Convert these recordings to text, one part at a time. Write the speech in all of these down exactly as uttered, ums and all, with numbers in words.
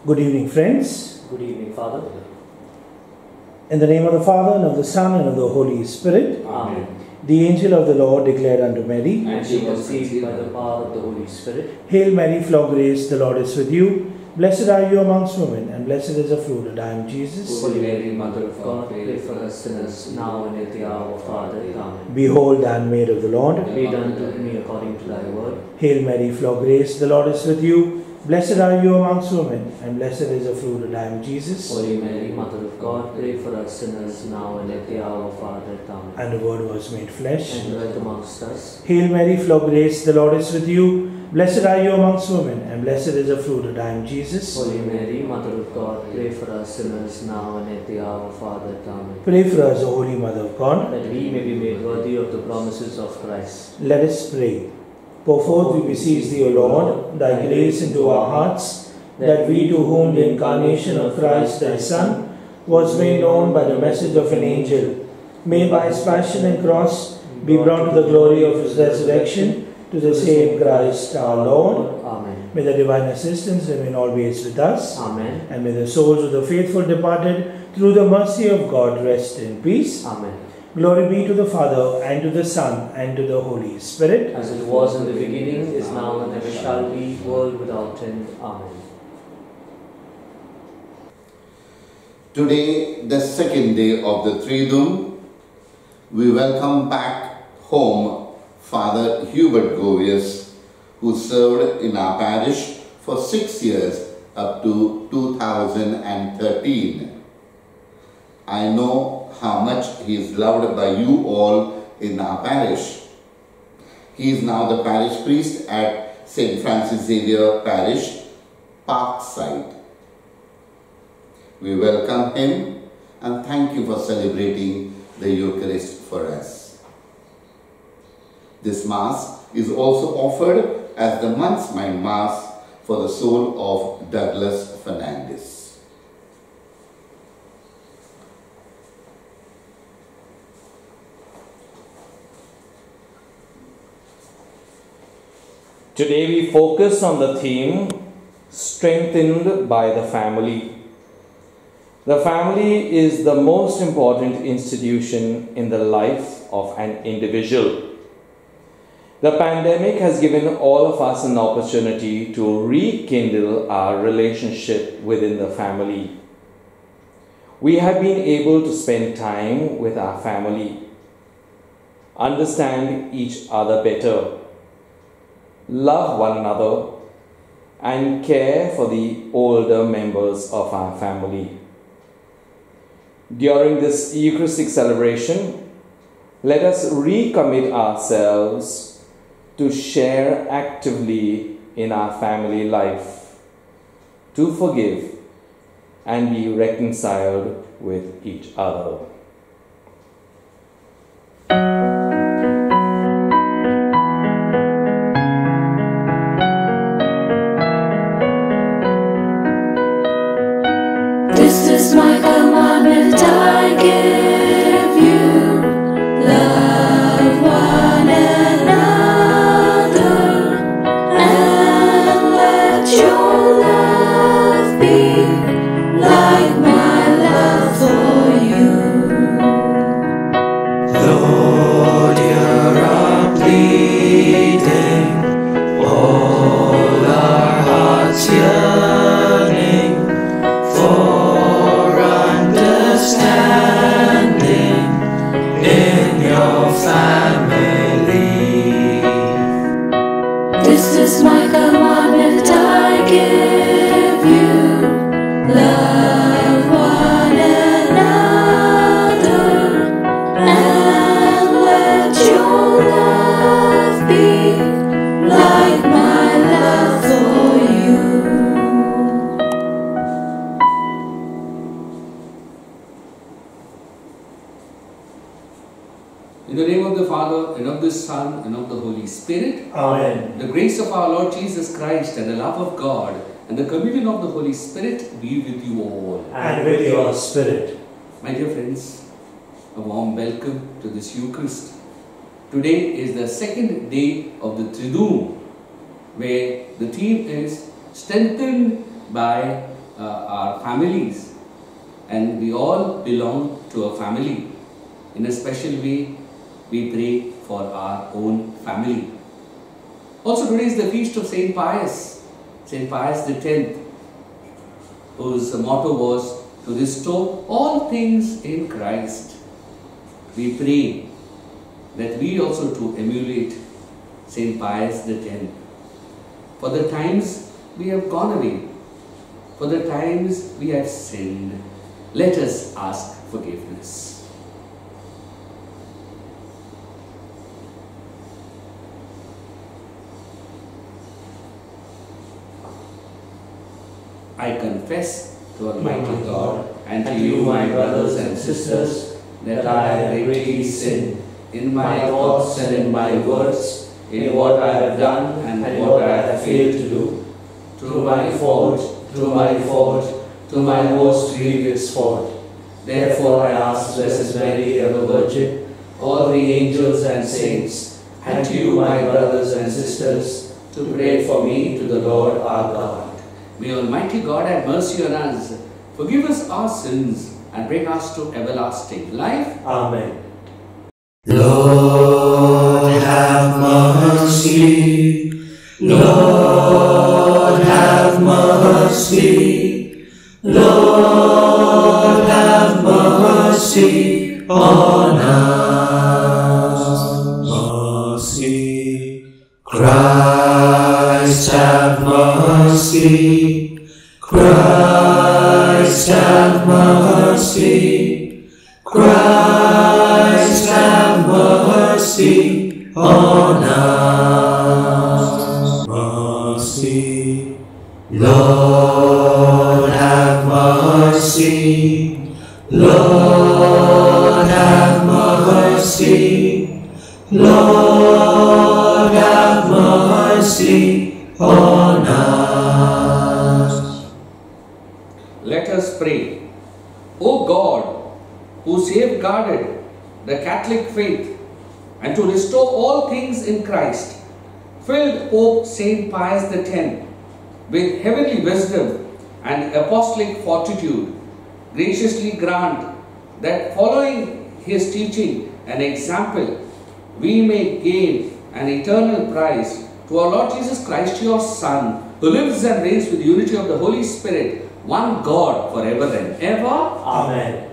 Good evening, friends. Good evening, Father. In the name of the Father, and of the Son, and of the Holy Spirit. Amen. The angel of the Lord declared unto Mary, And she conceived by the power of the Holy Spirit. Hail Mary, full of grace, the Lord is with you. Blessed are you amongst women, and blessed is the fruit of thy womb, Jesus. Holy Mary, Mother of God, pray for us sinners, now and at the hour of our death. Amen. Behold, the handmaid of the Lord. Be done to me according to thy word. Hail Mary, full of grace, the Lord is with you. Blessed are you amongst women, and blessed is the fruit of thy womb, Jesus. Holy Mary, Mother of God, pray for us sinners, now and at the hour of our death. Amen. And the Word was made flesh. And dwelt amongst us. Hail Mary, full of grace, the Lord is with you. Blessed are you amongst women, and blessed is the fruit of thy womb, Jesus. Holy Mary, Mother of God, pray for us sinners, now and at the hour of our death. Amen. Pray for us, O Holy Mother of God. That we may be made worthy of the promises of Christ. Let us pray. Pour forth, we beseech thee, O Lord, thy grace into our hearts, that we, to whom the incarnation of Christ thy Son was made known by the message of an angel, may by his passion and cross be brought to the glory of his resurrection, to the same Christ our Lord. Amen. May the divine assistance remain always with us. Amen. And may the souls of the faithful departed, through the mercy of God, rest in peace. Amen. Glory be to the Father, and to the Son, and to the Holy Spirit. As it was in the beginning, is now, and ever shall be, world without end. Amen. Today, the second day of the Triduum, we welcome back home Father Hubert Govius, who served in our parish for six years up to two thousand thirteen. I know how much he is loved by you all in our parish. He is now the parish priest at Saint Francis Xavier Parish, Parkside. We welcome him and thank you for celebrating the Eucharist for us. This Mass is also offered as the month's mind Mass for the soul of Douglas Fernandez. Today we focus on the theme, strengthened by the family. The family is the most important institution in the life of an individual. The pandemic has given all of us an opportunity to rekindle our relationship within the family. We have been able to spend time with our family, understand each other better, love one another, and care for the older members of our family. During this Eucharistic celebration, let us recommit ourselves to share actively in our family life, to forgive and be reconciled with each other. This is my commandment I give you, love one another, and let your love be like my love for you. Lord, hear our pleading, all our hearts yearning for understanding in your family. This is my commandment I give you, love one another, and let your love be like my love for you. In the name of the Father, and of the Son, and of the Holy Spirit. Amen. The grace of our Lord Jesus Christ, and the love of God, and the communion of the Holy Spirit be with you all. And with your spirit. My dear friends, a warm welcome to this Eucharist. Today is the second day of the Triduum, where the theme is strengthened by uh, our families, and we all belong to a family. In a special way, we pray for our own family. Also today is the feast of Saint Pius, Saint Pius the tenth, whose motto was to restore all things in Christ. We pray that we also to emulate Saint Pius the tenth. For the times we have gone away, for the times we have sinned, let us ask forgiveness. I confess to Almighty God and to you, my brothers and sisters, that I have greatly sinned in my thoughts and in my words, in what I have done and what I have failed to do, through my fault, through my fault, to my most grievous fault. Therefore I ask Blessed Mary, ever Virgin, all the angels and saints, and to you, my brothers and sisters, to pray for me to the Lord our God. May Almighty God have mercy on us, forgive us our sins, and bring us to everlasting life. Amen. Lord, have mercy. Lord, have mercy. Lord, have mercy on us. Mercy. Christ, have mercy. Christ, have mercy. Christ, have mercy on us. Mercy. Lord, have mercy. Lord, have mercy. Lord, have mercy on us. Let us pray. O God, who safeguarded the Catholic faith and to restore all things in Christ, filled Pope Saint Pius the tenth with heavenly wisdom and apostolic fortitude, graciously grant that following his teaching and example, we may gain an eternal prize to our Lord Jesus Christ, your Son, who lives and reigns with the unity of the Holy Spirit, one God, forever and ever. Amen.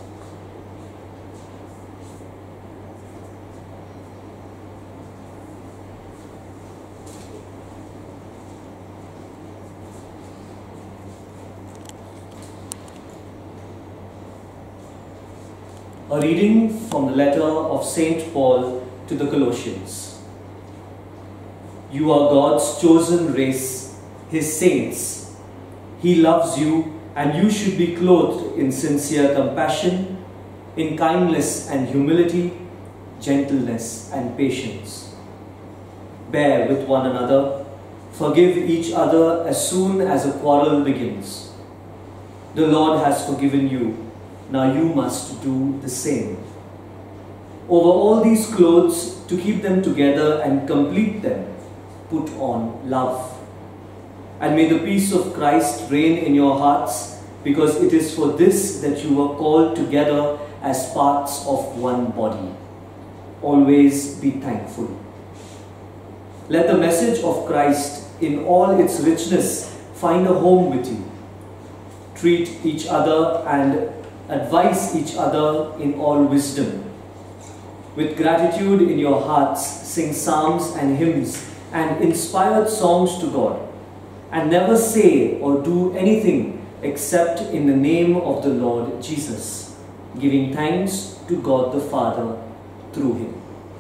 A reading from the letter of Saint Paul to the Colossians. You are God's chosen race, His saints. He loves you, and you should be clothed in sincere compassion, in kindness and humility, gentleness and patience. Bear with one another, forgive each other as soon as a quarrel begins. The Lord has forgiven you, now you must do the same. Over all these clothes, to keep them together and complete them, put on love. And may the peace of Christ reign in your hearts, because it is for this that you were called together as parts of one body. Always be thankful. Let the message of Christ in all its richness find a home with you. Treat each other and advise each other in all wisdom. With gratitude in your hearts, sing psalms and hymns and inspired songs to God. And never say or do anything except in the name of the Lord Jesus, giving thanks to God the Father through Him.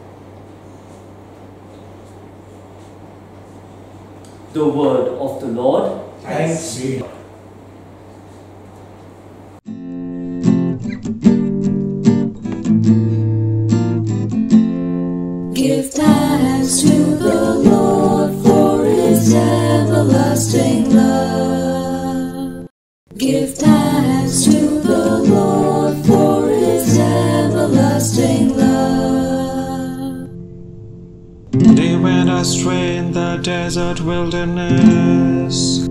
The word of the Lord. Thanks be to God. Give thanks to the Lord for His everlasting love. Give thanks to the Lord for His everlasting love. They went astray in the desert wilderness,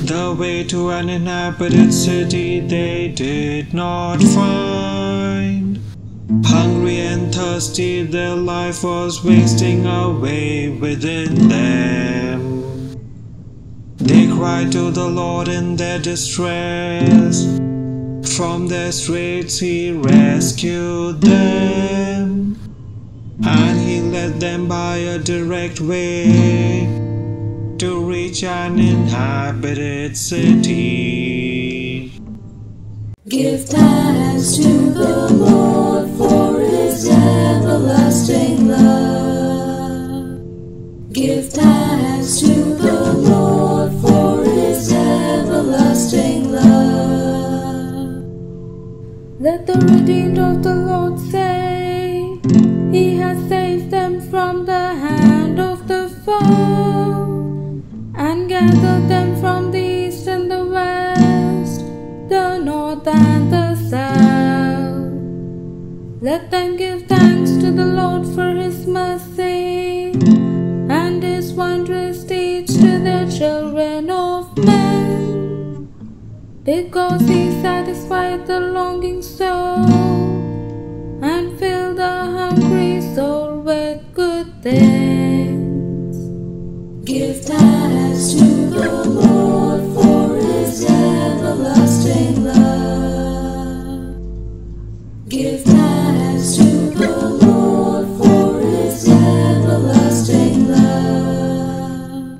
The way to an inhabited city they did not find. Hungry and thirsty, their life was wasting away within them. They cried to the Lord in their distress. From their straits He rescued them, and He led them by a direct way to reach an inhabited city. Give thanks to the Lord for His everlasting love. Give thanks to the Lord for His everlasting love. Let the redeemed of the Lord say, He has saved them from the hand of the foe, and gathered them from the east and the west, the north and the south. Let them give thanks to the Lord for His mercy, and His wondrous deeds to the children of men. Because He satisfied the longing soul, and filled the hungry soul with good things. Give thanks to the Lord for His everlasting love. Give thanks to the Lord for His everlasting love.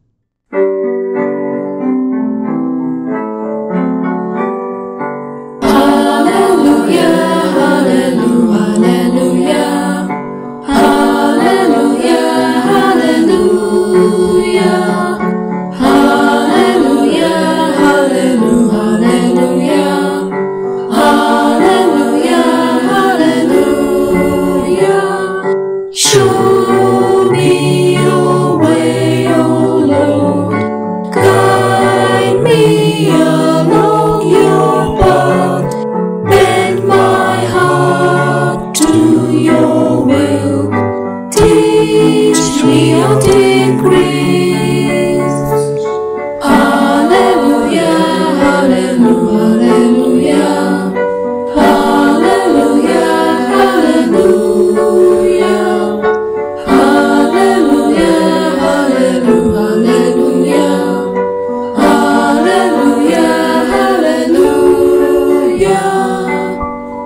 Hallelujah, hallelujah, hallelujah, hallelujah, hallelujah, hallelujah, hallelujah, hallelujah, hallelujah. Show me your way, O Lord, guide me along your path, bend my heart to your will, teach me your decrees. Hallelujah, hallelujah, hallelujah, hallelujah, hallelujah, hallelujah, hallelujah, hallelujah, hallelujah.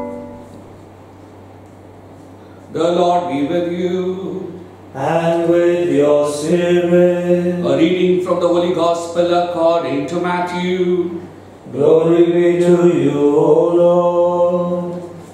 The Lord be with you. And with your spirit. A reading from the Holy Gospel according to Matthew. Glory be to you, O Lord.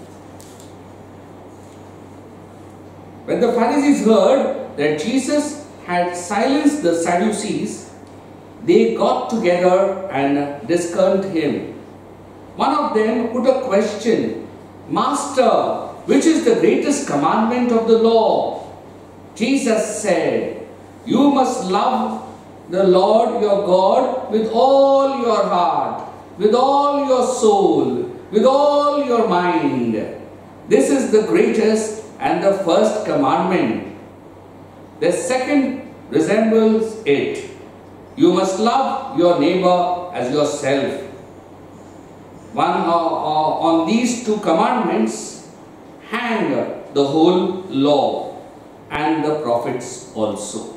When the Pharisees heard that Jesus had silenced the Sadducees, they got together and discerned him. One of them put a question, Master, which is the greatest commandment of the law? Jesus said, You must love the Lord your God with all your heart, with all your soul, with all your mind. This is the greatest and the first commandment. The second resembles it. You must love your neighbor as yourself. One, uh, uh, on these two commandments hang the whole law and the prophets also.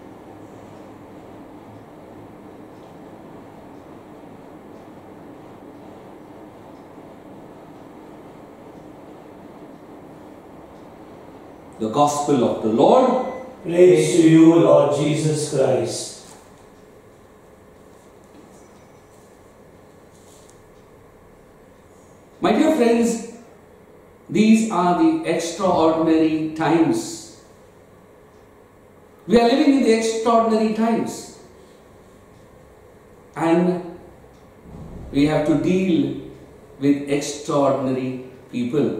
The Gospel of the Lord. Praise to you, Lord Jesus Christ. My dear friends, these are the extraordinary times. We are living in the extraordinary times. And we have to deal with extraordinary people.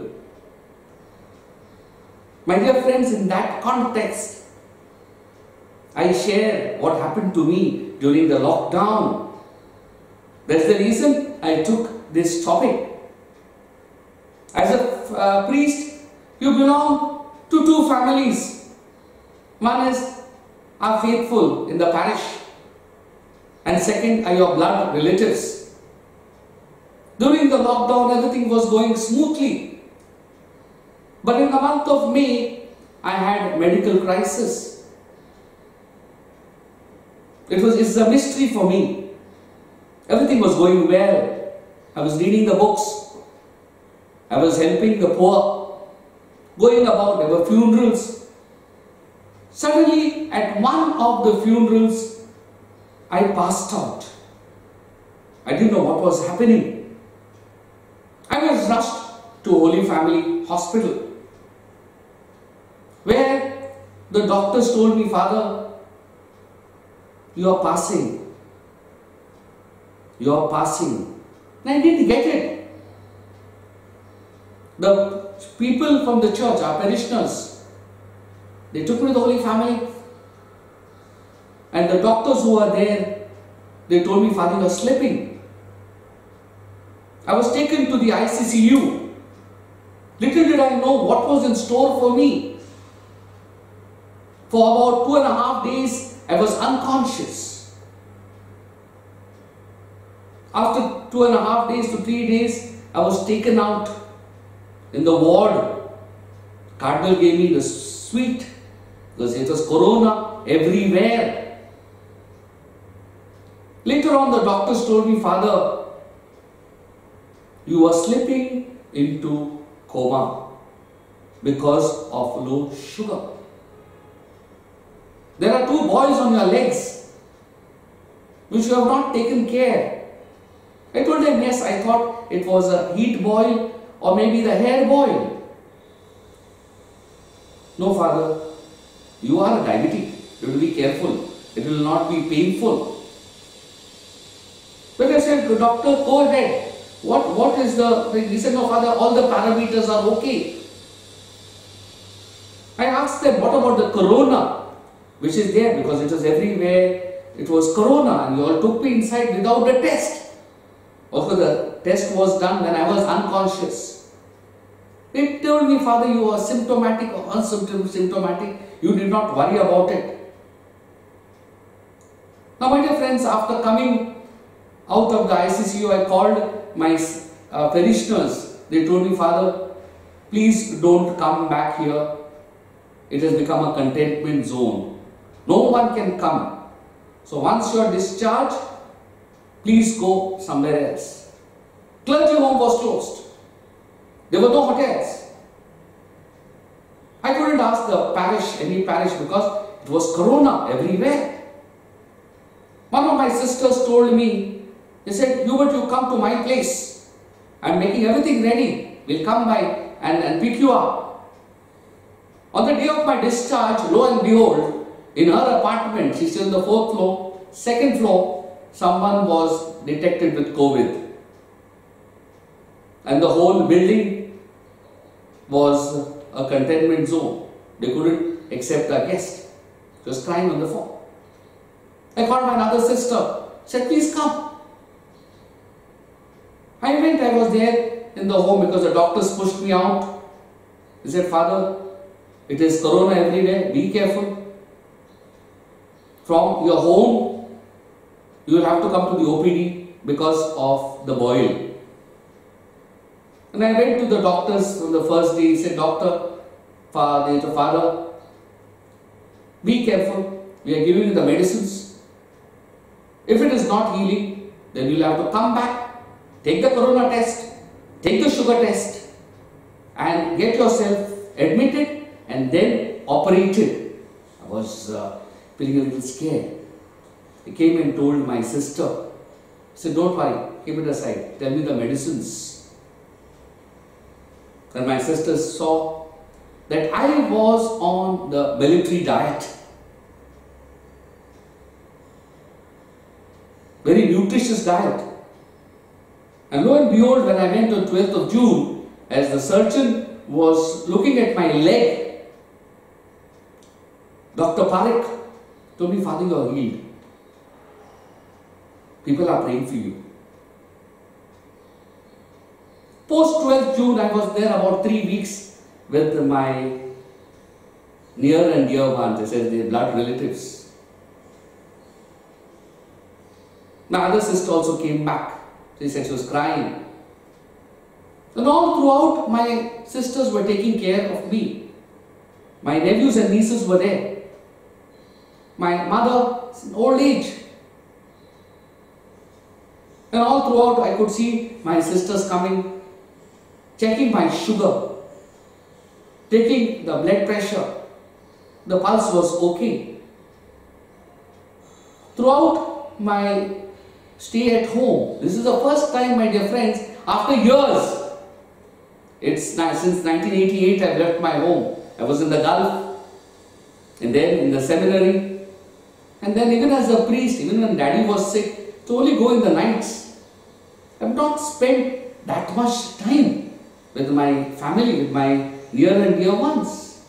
My dear friends, in that context, I share what happened to me during the lockdown. That's the reason I took this topic. As a uh, priest, you belong to two families. One is are faithful in the parish, and and second are your blood relatives. During the lockdown, everything was going smoothly. But in the month of May, I had medical crisis. It was it's a mystery for me. Everything was going well. I was reading the books. I was helping the poor. Going about, there were funerals. Suddenly, at one of the funerals, I passed out. I didn't know what was happening. I was rushed to Holy Family Hospital, where the doctors told me, Father, you are passing. You are passing. And I didn't get it. The people from the church, our parishioners, they took me to the Holy Family. And the doctors who were there, they told me, Father, you are slipping. I was taken to the I C C U. Little did I know what was in store for me. For about two and a half days, I was unconscious. After two and a half days to three days, I was taken out in the ward. Cardinal gave me the suite because it was corona everywhere. Later on, the doctors told me, Father, you are slipping into coma because of low sugar. There are two boils on your legs which you have not taken care. I told them, yes, I thought it was a heat boil or maybe the hair boil. No, Father, you are a diabetic. You will be careful. It will not be painful. But I said, doctor, go ahead. What, what is the... He said, no, Father, all the parameters are okay. I asked them, what about the corona, which is there because it was everywhere. It was corona and you all took me inside without a test. Also, the test was done when I was unconscious. They told me, Father, you are symptomatic or unsymptomatic. You did not worry about it. Now, my dear friends, after coming out of the I C C U, I called my uh, parishioners. They told me, Father, please don't come back here. It has become a containment zone. No one can come. So once you are discharged, please go somewhere else. Clergy home was closed. There were no hotels. I couldn't ask the parish, any parish, because it was corona everywhere. One of my sisters told me, they said, Hubert, you come to my place. I'm making everything ready. We'll come by and, and pick you up. On the day of my discharge, lo and behold, in her apartment, she's still on the fourth floor, second floor, someone was detected with COVID. And the whole building was a containment zone. They couldn't accept a guest. She was crying on the phone. I called my another sister, said, please come. I went, I was there in the home because the doctors pushed me out. He said, Father, it is corona everywhere, be careful. From your home, you will have to come to the O P D because of the boil. And I went to the doctors on the first day. He said, Doctor, Father, Father, be careful. We are giving you the medicines. If it is not healing, then you will have to come back, take the corona test, take the sugar test, and get yourself admitted and then operated. I was uh, feeling a little scared. He came and told my sister. He said, don't worry, keep it aside. Tell me the medicines. And my sister saw that I was on the military diet. Very nutritious diet. And lo and behold, when I went on twelfth of June, as the surgeon was looking at my leg, Doctor Parekh told me, Father, you are healed. People are praying for you. Post twelfth June, I was there about three weeks with my near and dear ones, they said, their blood relatives. My other sister also came back. She said she was crying. And all throughout, my sisters were taking care of me. My nephews and nieces were there. My mother, old age. And all throughout, I could see my sisters coming, checking my sugar, taking the blood pressure. The pulse was okay. Throughout my stay at home, this is the first time, my dear friends, after years, it's since nineteen eighty-eight I've left my home. I was in the Gulf, and then in the seminary, and then even as a priest, even when daddy was sick, to only go in the nights. I've not spent that much time with my family, with my near and dear ones.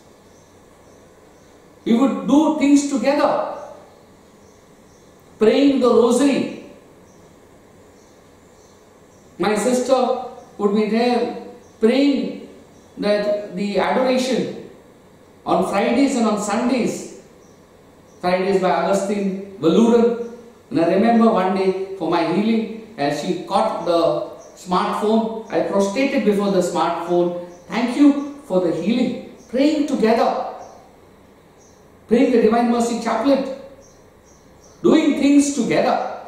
We would do things together, praying the rosary. My sister would be there praying that the adoration on Fridays and on Sundays. Fridays by Augustine Valuran. And I remember one day for my healing, as she caught the smartphone, I prostrated before the smartphone. Thank you for the healing. Praying together. Praying the Divine Mercy Chaplet. Doing things together.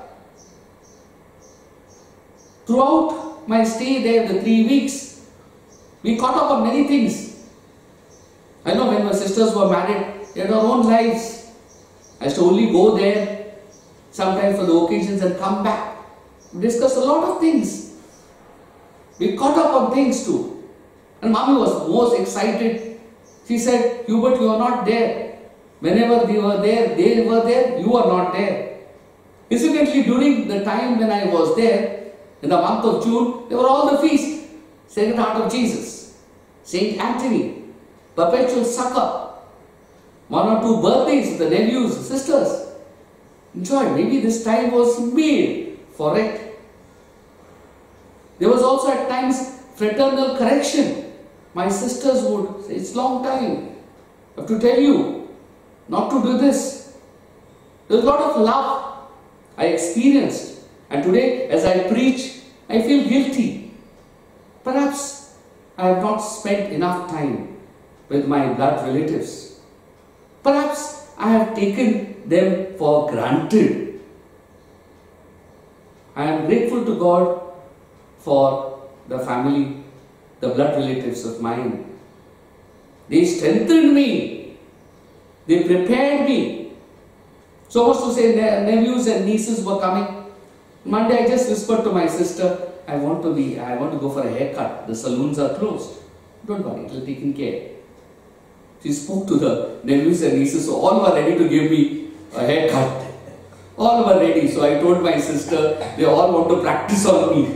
Throughout my stay there, the three weeks, we caught up on many things. I know when my sisters were married, they had their own lives. I used to only go there sometimes for the occasions and come back. We discussed a lot of things. We caught up on things too. And Mommy was most excited. She said, Hubert, you are not there. Whenever we were there, they were there, you are not there. Incidentally, during the time when I was there, in the month of June, there were all the feasts. Sacred Heart of Jesus, Saint Anthony, Perpetual Succor, one or two birthdays of the nephews, sisters. Enjoy. Maybe this time was made for it. There was also at times fraternal correction. My sisters would say, it's long time. I have to tell you not to do this. There was a lot of love I experienced. And today, as I preach, I feel guilty. Perhaps I have not spent enough time with my blood relatives. Perhaps I have taken them for granted. I am grateful to God for the family, the blood relatives of mine. They strengthened me. They prepared me. So much to say, nephews and nieces were coming. Monday I just whispered to my sister, I want to be, I want to go for a haircut. The saloons are closed. Don't worry, it will be taken care. She spoke to the nephews and nieces, so all were ready to give me a haircut. All were ready. So I told my sister, they all want to practice on me.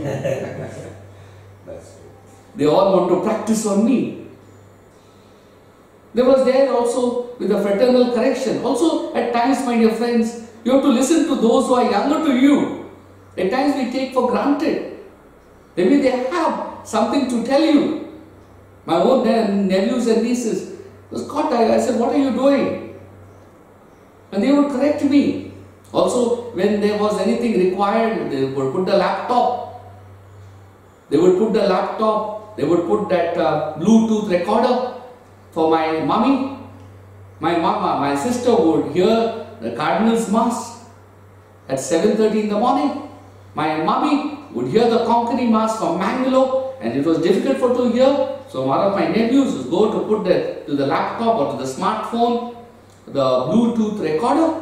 They all want to practice on me. There was there also with the fraternal correction. Also at times, my dear friends, you have to listen to those who are younger to you. At times we take for granted. Maybe they have something to tell you. My own nephews and nieces was caught. I said, what are you doing? And they would correct me. Also, when there was anything required, they would put the laptop. They would put the laptop. They would put that uh, Bluetooth recorder for my mommy. My mama, my sister would hear the Cardinal's Mass at seven thirty in the morning. My mommy would hear the Concani Mass from Mangalore, and it was difficult for her to hear. So one of my nephews would go to put that to the laptop or to the smartphone, the Bluetooth recorder.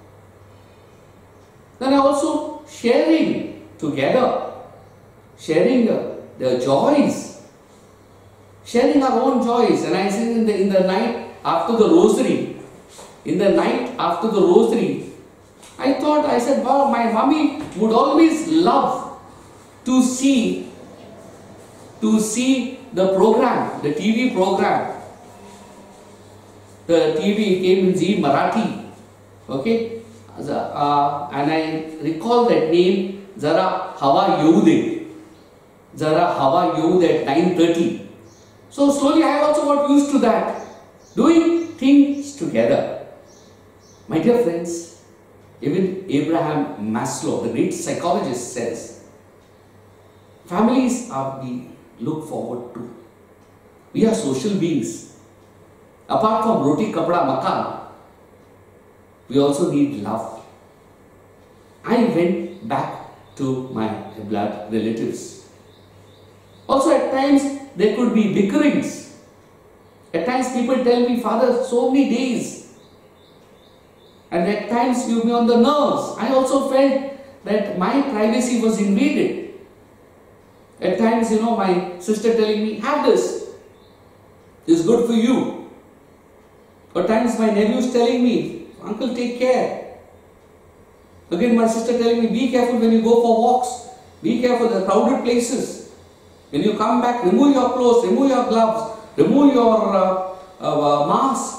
Then also sharing together, sharing uh, their joys, sharing our own joys. And I said in the, in the night after the rosary, in the night after the rosary, I thought, I said, wow, my mommy would always love to see, to see the program, the T V program. The T V came in Zee Marathi, okay? Uh, and I recall that name, Zara Hava Yehude. Zara Hava Yehude at nine thirty. So slowly I also got used to that. Doing things together. My dear friends, Even Abraham Maslow, the great psychologist, says, families are we look forward to. We are social beings. Apart from roti, kapda, makan, we also need love. I went back to my blood relatives. Also at times there could be bickerings. At times people tell me, Father, so many days. And at times you be on the nerves. I also felt that my privacy was invaded. At times, you know, my sister telling me, have this. It's good for you. At times my nephews telling me, uncle, take care. Again my sister telling me, be careful when you go for walks. Be careful, the crowded places. When you come back, remove your clothes, remove your gloves, remove your uh, uh, uh, mask.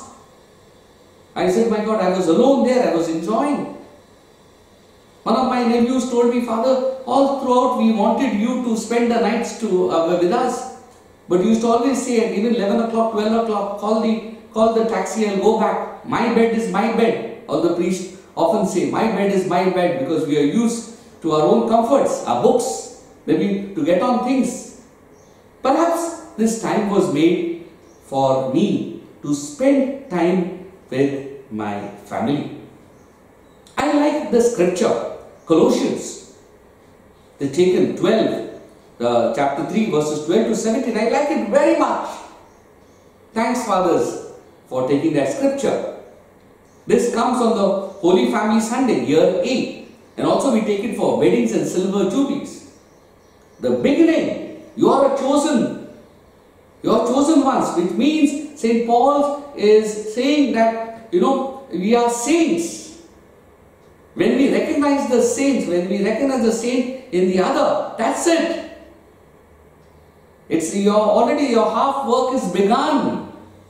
I said, my God, I was alone there, I was enjoying. One of my nephews told me, Father, all throughout we wanted you to spend the nights to, uh, with us. But you used to always say at even eleven o'clock, twelve o'clock, call the, call the taxi and go back. My bed is my bed. Or the priest often say, my bed is my bed, because we are used to our own comforts, our books, maybe to get on things. Perhaps this time was made for me to spend time with my family. I like the scripture, Colossians. They taken twelve, uh, chapter three, verses twelve to seventeen. I like it very much. Thanks, fathers, for taking that scripture. This comes on the Holy Family Sunday, year eight. And also we take it for weddings and silver jubilees. The beginning, you are a chosen. You are chosen ones, which means Saint Paul is saying that, you know, we are saints. When we recognize the saints, when we recognize the saint in the other, that's it. It's your, already your half work is begun.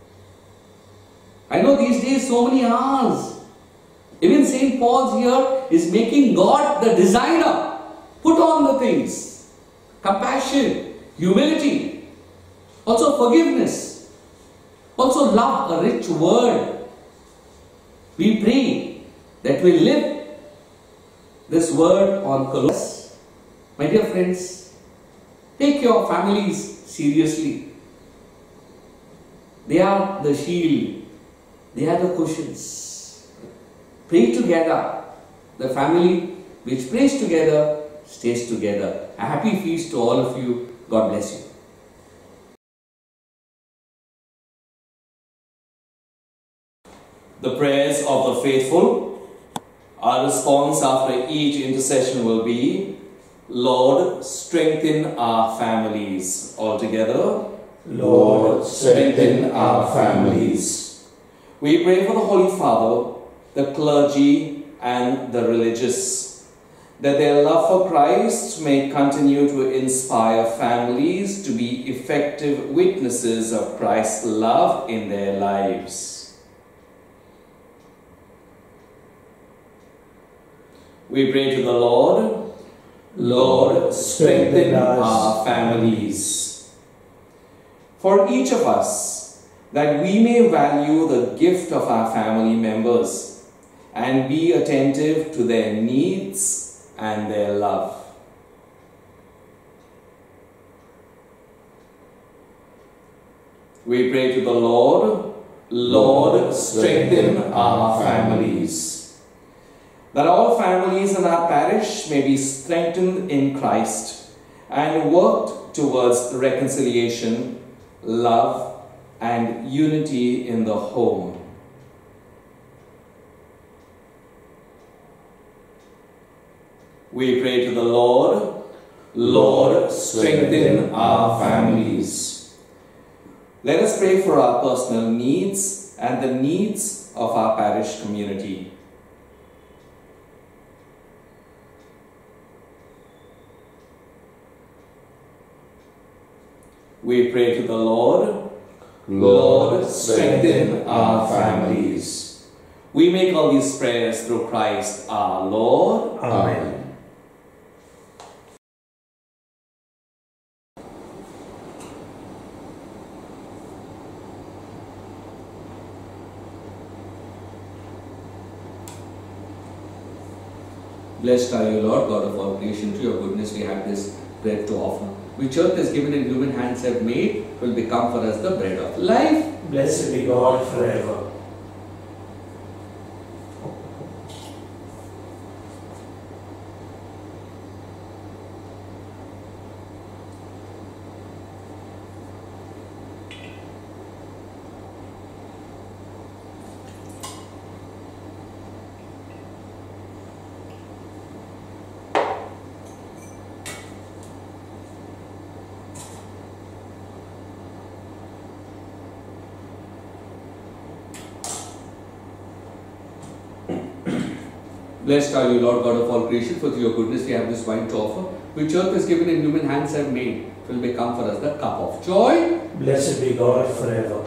I know these days so many hours. Even Saint Paul here is making God the designer. Put on the things. Compassion, humility, also forgiveness, also love, a rich word. We pray that we live this word on Colossians. My dear friends, take your families seriously. They are the shield. They are the cushions. Pray together. The family which prays together stays together. A happy feast to all of you. God bless you. The prayers of the faithful. Our response after each intercession will be, Lord, strengthen our families. All together. Lord, strengthen our families. We pray for the Holy Father, the clergy and the religious, that their love for Christ may continue to inspire families to be effective witnesses of Christ's love in their lives. We pray to the Lord, Lord, strengthen our families. For each of us, that we may value the gift of our family members and be attentive to their needs and their love. We pray to the Lord, Lord, strengthen our families. That all families in our parish may be strengthened in Christ and worked towards reconciliation, love, and unity in the home. We pray to the Lord, Lord, strengthen our families. Let us pray for our personal needs and the needs of our parish community. We pray to the Lord, Lord, strengthen our families. We make all these prayers through Christ our Lord. Amen. Blessed are you, Lord, God of all creation. To your goodness we have this bread to offer, which earth is given and human hands have made, will become for us the bread of life. Blessed be God forever. Blessed are you, Lord God of all creation, for through your goodness we have this wine to offer, which earth is given and human hands have made, will become for us the cup of joy. Blessed be God forever.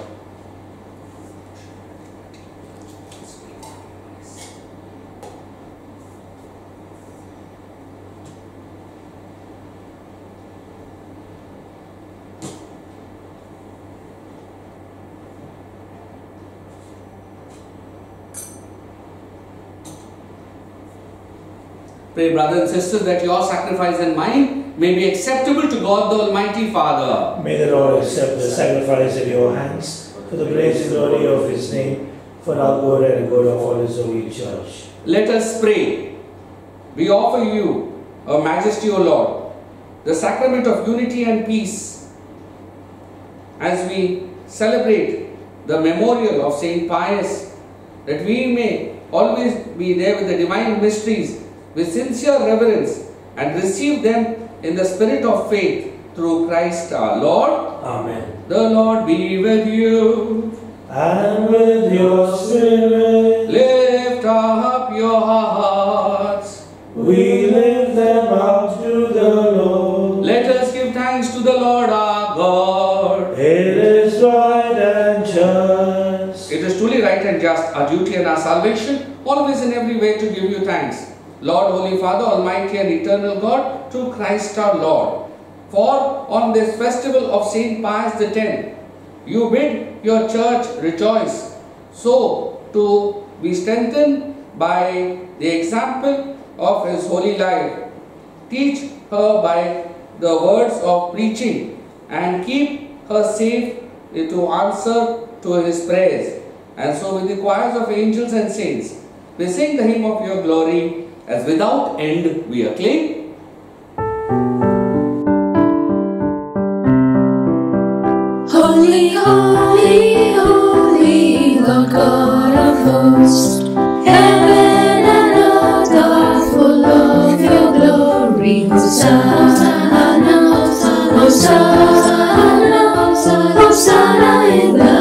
Pray, brothers and sisters, that your sacrifice and mine may be acceptable to God the Almighty Father. May the Lord accept the sacrifice at your hands for the praise and glory of his name, for our good and the good of all his holy church. Let us pray. We offer you, our Majesty, O Lord, the sacrament of unity and peace as we celebrate the memorial of Saint Pius, that we may always be there with the divine mysteries with sincere reverence and receive them in the spirit of faith through Christ our Lord. Amen. The Lord be with you. And with your spirit. Lift up your hearts. We lift them up to the Lord. Let us give thanks to the Lord our God. It is right and just. It is truly right and just, our duty and our salvation, always in every way to give you thanks, Lord, Holy Father, Almighty and Eternal God, through Christ our Lord. For on this festival of Saint Pius the tenth, you bid your church rejoice, so to be strengthened by the example of his holy life. Teach her by the words of preaching and keep her safe to answer to his prayers. And so with the choirs of angels and saints, we sing the hymn of your glory, as without end we acclaim. Holy, holy, holy, Lord God of hosts, heaven and earth are full of your glory. Hosanna, Hosanna, Hosanna, Hosanna in the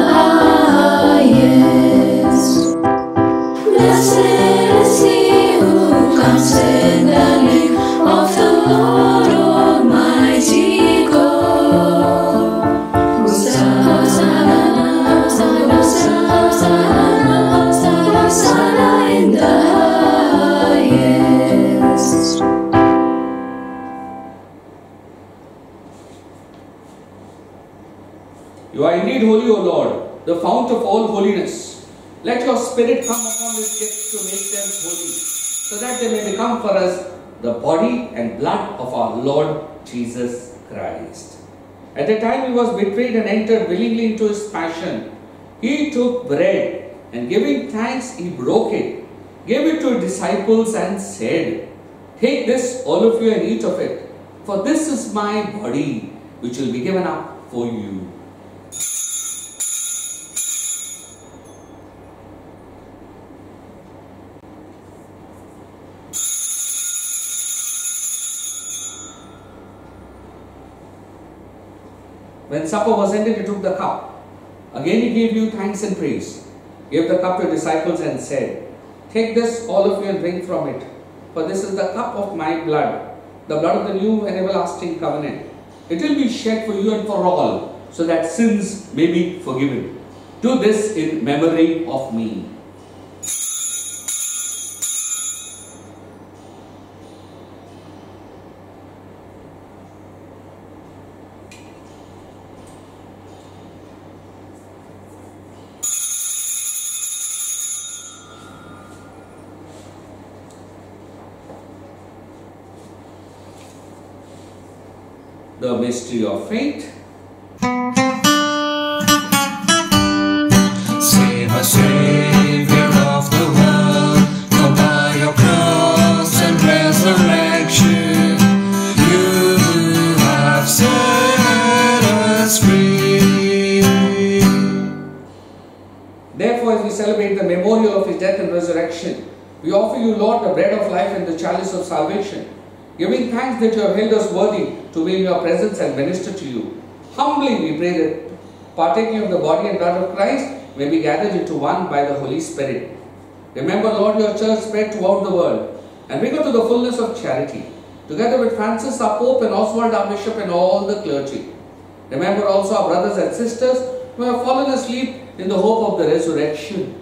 highest. Blessed is he who comes in the name of the Lord Almighty God. Hosanna, Hosanna, Hosanna, Hosanna in the highest. You are indeed holy, O Lord, the fount of all holiness. Let your Spirit come upon this gift to make them holy, so that they may become for us the body and blood of our Lord Jesus Christ. At the time he was betrayed and entered willingly into his passion, he took bread and giving thanks, he broke it, gave it to his disciples and said, "Take this, all of you, and eat of it, for this is my body, which will be given up for you." When supper was ended, he took the cup. Again he gave you thanks and praise, gave the cup to his disciples and said, "Take this, all of you, and drink from it, for this is the cup of my blood, the blood of the new and everlasting covenant. It will be shed for you and for all, so that sins may be forgiven. Do this in memory of me." the mystery of faith. Save us, Savior of the world, for by your cross and resurrection you have set us free. Therefore, as we celebrate the memorial of his death and resurrection, we offer you, Lord, the bread of life and the chalice of salvation, giving thanks that you have held us worthy to be in your presence and minister to you. Humbly we pray that, partaking of the body and blood of Christ, may be gathered into one by the Holy Spirit. Remember, Lord, your church spread throughout the world, and bring her to the fullness of charity, together with Francis our Pope and Oswald our Bishop and all the clergy. Remember also our brothers and sisters who have fallen asleep in the hope of the resurrection.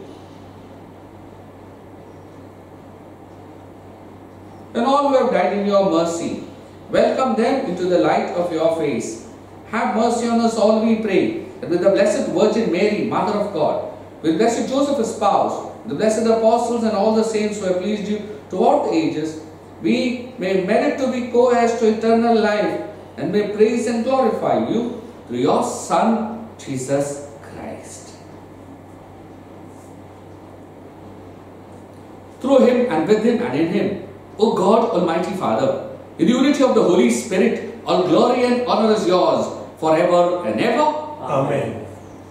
And all who have died in your mercy, welcome them into the light of your face. Have mercy on us all, we pray, that with the Blessed Virgin Mary, Mother of God, with Blessed Joseph, his spouse, the blessed apostles and all the saints who have pleased you throughout the ages, we may merit to be co-heirs to eternal life, and may praise and glorify you through your Son, Jesus Christ. Through him and with him and in him, O God, Almighty Father, in the unity of the Holy Spirit, all glory and honor is yours forever and ever. Amen.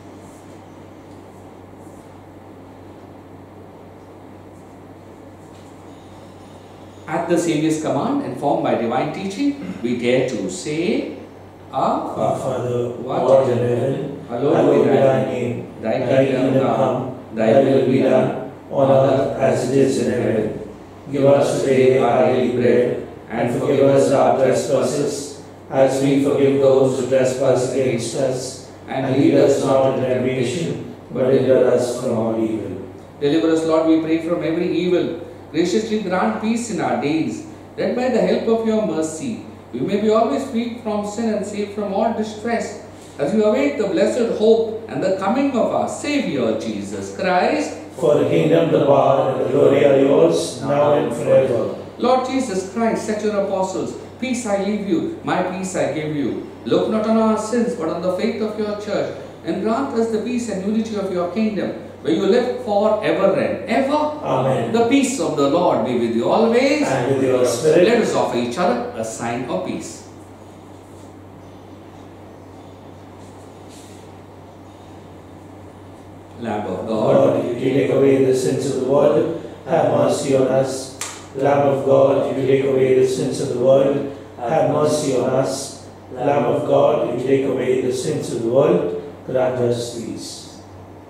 At the Saviour's command, informed by divine teaching, we dare to say, Our Our Father, who who art art in in heaven, heaven, hallowed be thy name. Thy Thy kingdom kingdom come, come, thy will be done, on earth as it is in heaven. Give us today our daily bread, and forgive us our trespasses, as we forgive those who trespass against us. And lead us not into temptation, but deliver us from all evil. Deliver us, Lord, we pray, from every evil. Graciously grant peace in our days, that by the help of your mercy, we may be always free from sin and safe from all distress, as we await the blessed hope and the coming of our Saviour, Jesus Christ. For the kingdom, the power, and the glory are yours, now and forever. Lord Jesus Christ, said to your apostles, Peace I leave you, my peace I give you. Look not on our sins, but on the faith of your church, and grant us the peace and unity of your kingdom, where you live forever and ever. Amen. The peace of the Lord be with you always. And with your spirit. Let us offer each other a sign of peace. Lamb of God, God, you take away the sins of the world, have mercy on us. Lamb of God, you take away the sins of the world, have mercy on us. Lamb of God, you take away the sins of the world, grant us peace.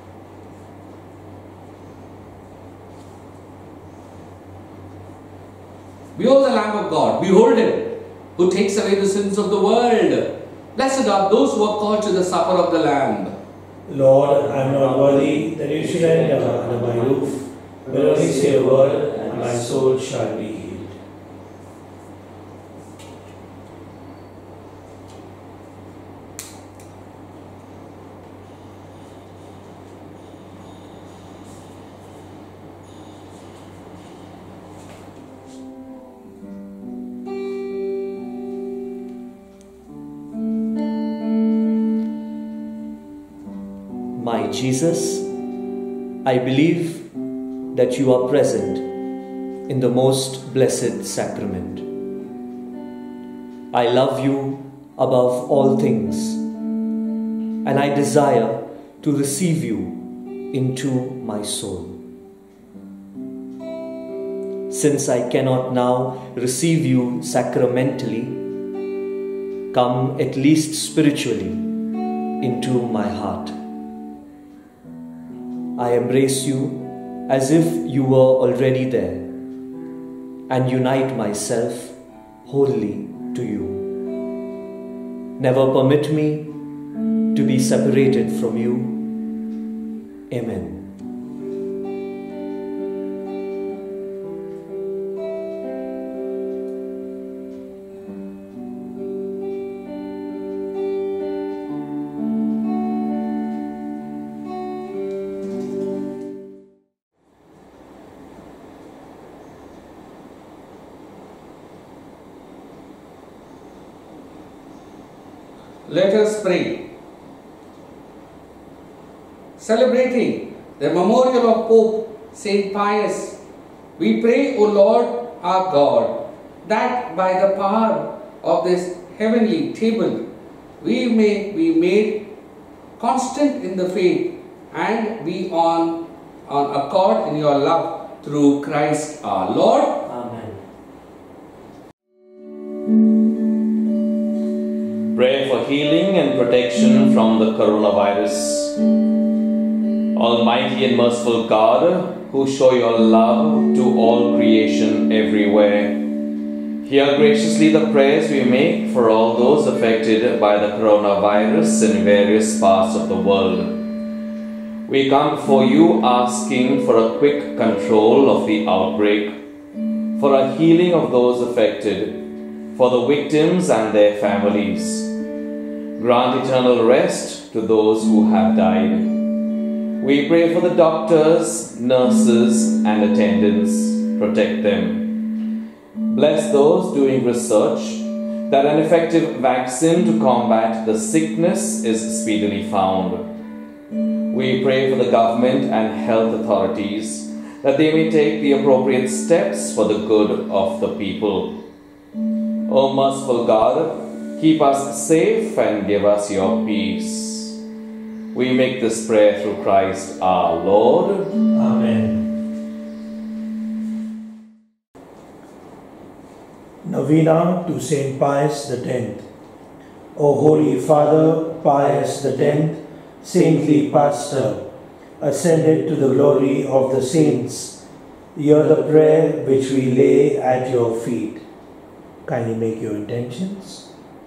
Behold the Lamb of God, behold him, who takes away the sins of the world. Blessed are those who are called to the supper of the Lamb. Lord, I am not worthy that you should enter under my roof, but only say a word, and my soul shall be healed. My Jesus, I believe that you are present in the most blessed sacrament. I love you above all things, and I desire to receive you into my soul. Since I cannot now receive you sacramentally, come at least spiritually into my heart. I embrace you as if you were already there, and unite myself wholly to you. Never permit me to be separated from you. Amen. Let us pray. Celebrating the memorial of Pope Saint Pius, we pray, O Lord our God, that by the power of this heavenly table, we may be made constant in the faith and be on, on accord in your love through Christ our Lord. Amen. Pray for healing and protection from the coronavirus. Almighty and merciful God, who show your love to all creation everywhere, hear graciously the prayers we make for all those affected by the coronavirus in various parts of the world. We come before you asking for a quick control of the outbreak, for a healing of those affected, for the victims and their families. Grant eternal rest to those who have died. We pray for the doctors, nurses, and attendants. Protect them. Bless those doing research that an effective vaccine to combat the sickness is speedily found. We pray for the government and health authorities that they may take the appropriate steps for the good of the people. O merciful God, keep us safe and give us your peace. We make this prayer through Christ our Lord. Amen. Novena to Saint Pius the tenth. O Holy Father Pius the tenth, saintly pastor, ascended to the glory of the saints, hear the prayer which we lay at your feet. Kindly make your intentions.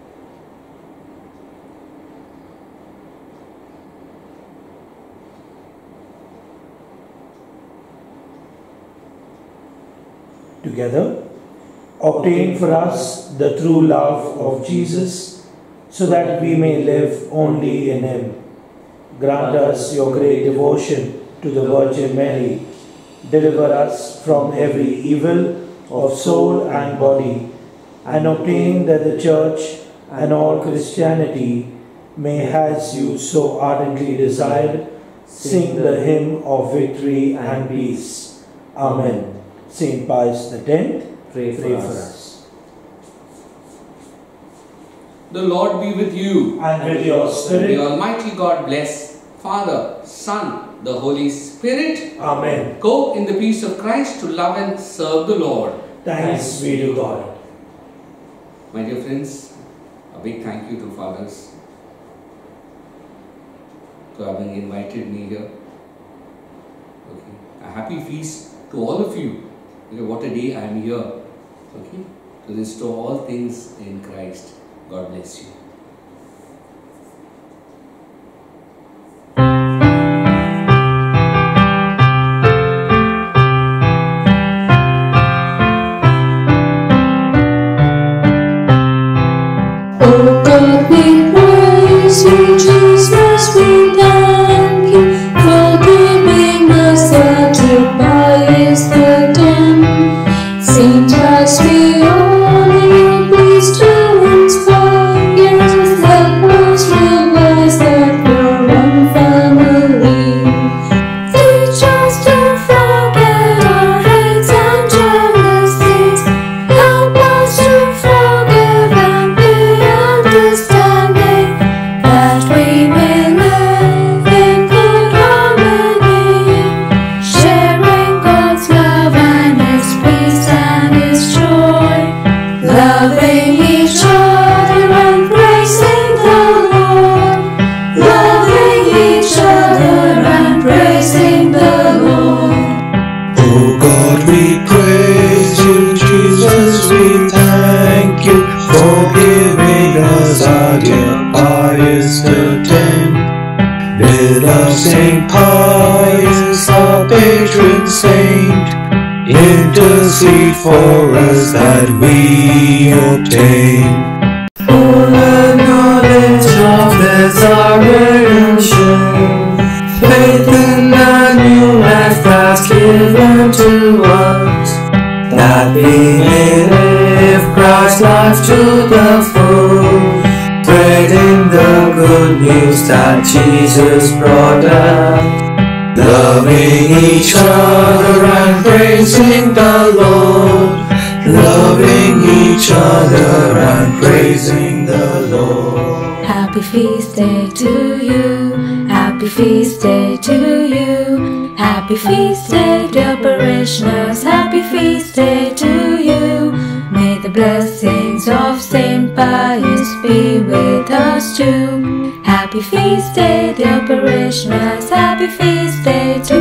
Together, obtain for us the true love of Jesus, so that we may live only in Him. Grant us your great devotion to the Virgin Mary. Deliver us from every evil of soul and body, and obtain that the Church and all Christianity may, as you so ardently desired, sing the hymn of victory and peace. Amen. Saint Pius the tenth, Pray for pray for us. us. The Lord be with you. And with your The spirit. Almighty God bless Father, Son, the Holy Spirit. Amen. Go in the peace of Christ to love and serve the Lord. Thanks be to God. My dear friends, a big thank you to fathers for having invited me here. Okay. A happy feast to all of you. Okay, what a day I am here. Okay, to restore all things in Christ. God bless you. Oh God, we praise you, Jesus, we thank you for giving us the true Pius the tenth. Saint Pius, we honor you, please to inspire us, help us realize that we're one family. Teach us to forget our hates and jealousies, help us to forgive and be understanding, that we may live in good harmony, sharing God's love and His peace and His joy, loving each other and praising the Lord, loving each other and praising the Lord. Oh God, we praise you, Jesus, we thank you for giving us our dear Pius the tenth. With our Saint Pius, our patron saint, intercede for us that we obtain full knowledge of this our redemption, faith in the new life that's given to us, that we may live Christ's life to the full, spreading the news that Jesus brought us. Loving each other and praising the Lord. Loving each other and praising the Lord. Happy feast day to you. Happy feast day to you. Happy feast day, dear parishioners. Happy feast day to you. May the blessings of Saint Pius be with us too. Happy feast day, dear parishioners. Happy feast day to